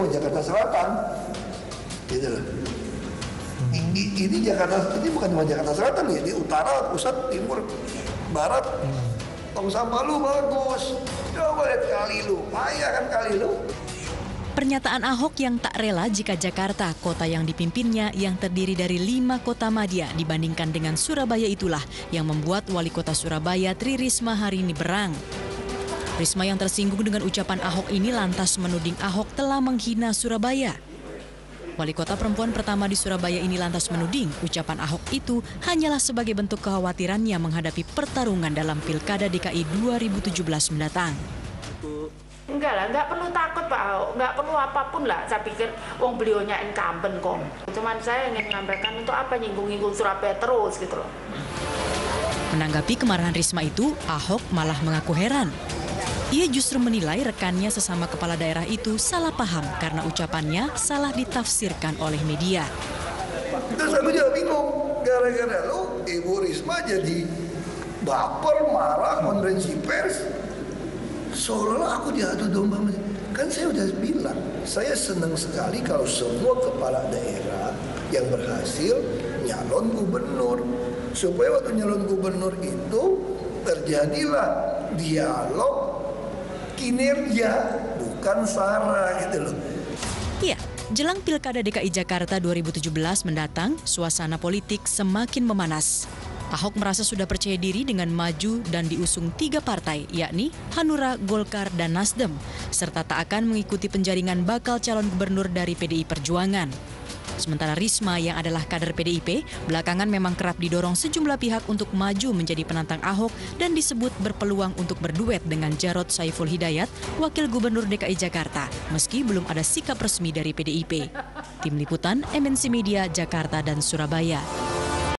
mau Jakarta Selatan, gitu loh. Ini Jakarta, ini bukan cuma Jakarta Selatan ya, di utara, pusat, timur, barat. Tong sampah lu bagus, coba lihat kali lu, payah kan kali lu. Pernyataan Ahok yang tak rela jika Jakarta, kota yang dipimpinnya yang terdiri dari 5 kota madya dibandingkan dengan Surabaya itulah yang membuat Wali Kota Surabaya Tri Risma hari ini berang. Risma yang tersinggung dengan ucapan Ahok ini lantas menuding Ahok telah menghina Surabaya. Wali kota perempuan pertama di Surabaya ini lantas menuding ucapan Ahok itu hanyalah sebagai bentuk kekhawatirannya menghadapi pertarungan dalam Pilkada DKI 2017 mendatang. Enggak lah, enggak perlu takut Pak Ahok, enggak perlu apapun lah. Saya pikir wong beliaunya incumbent kok. Cuman saya ingin menyampaikan untuk apa nyinggung-nyinggung Surabaya terus gitu loh. Menanggapi kemarahan Risma itu, Ahok malah mengaku heran. Ia justru menilai rekannya sesama kepala daerah itu salah paham karena ucapannya salah ditafsirkan oleh media. Terus aku juga bingung, gara-gara lu Ibu Risma jadi baper, marah, konferensi pers. Seolah-olah aku diadu domba. Kan saya udah bilang, saya senang sekali kalau semua kepala daerah yang berhasil nyalon gubernur. Supaya waktu nyalon gubernur itu terjadilah dialog kinerja, bukan sara gitu loh. Iya, jelang Pilkada DKI Jakarta 2017 mendatang, suasana politik semakin memanas. Ahok merasa sudah percaya diri dengan maju dan diusung 3 partai, yakni Hanura, Golkar, dan Nasdem, serta tak akan mengikuti penjaringan bakal calon gubernur dari PDI Perjuangan. Sementara Risma yang adalah kader PDIP, belakangan memang kerap didorong sejumlah pihak untuk maju menjadi penantang Ahok dan disebut berpeluang untuk berduet dengan Jarod Saiful Hidayat, Wakil Gubernur DKI Jakarta, meski belum ada sikap resmi dari PDIP. Tim Liputan, MNC Media, Jakarta dan Surabaya.